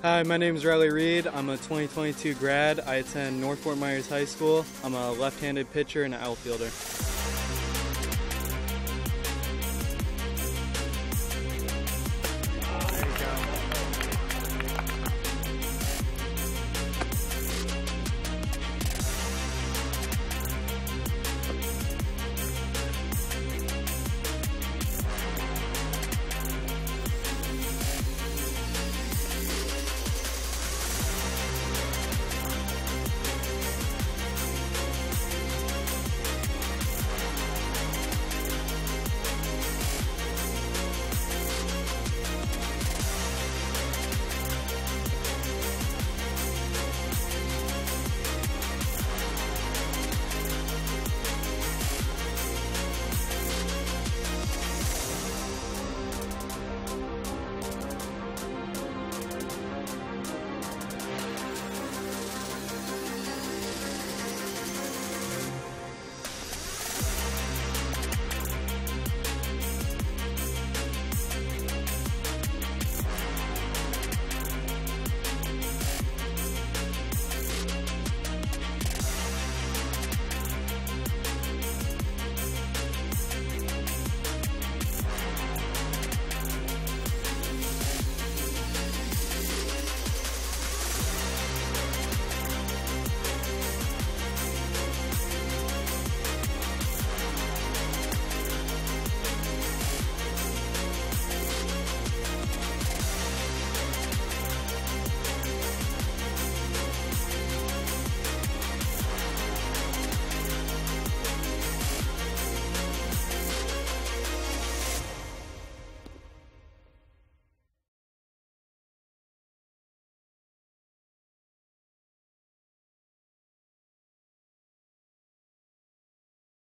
Hi, my name is Riley Reed. I'm a 2022 grad. I attend North Fort Myers High School. I'm a left-handed pitcher and an outfielder.